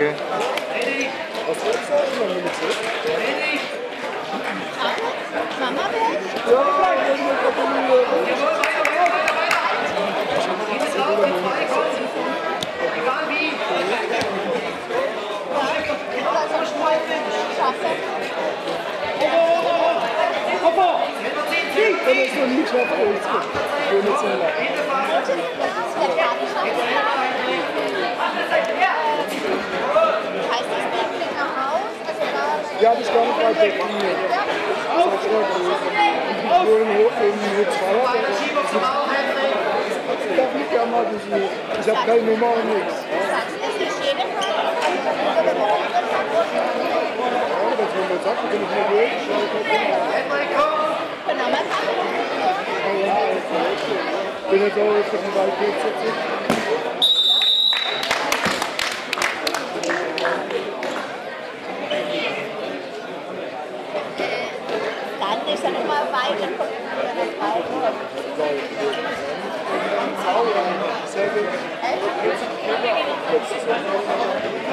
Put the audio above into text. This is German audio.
Okay. Was willst du? Mama will? Ja, ich will gratulieren. Egal wie. Wenn es noch nie schafft, ist es gut. Ich will nicht so lang. Heißt das Berglinger Haus? Also da Ja, das ist gar nicht weit weg von mir. Das ist schon gut. Nur in Hochsweiler. Ich darf nicht gerne mal besuchen. Ich habe keine Nummer und nichts. ist nicht jede Fall. Ja, das wenn man sagt, bin ich mal durch. Genau, man kann Ich bin jetzt auch jetzt auf dem Waldweg sitzen. dann ist ja nochmal weit und kommt wieder das weiter. Sehr gut.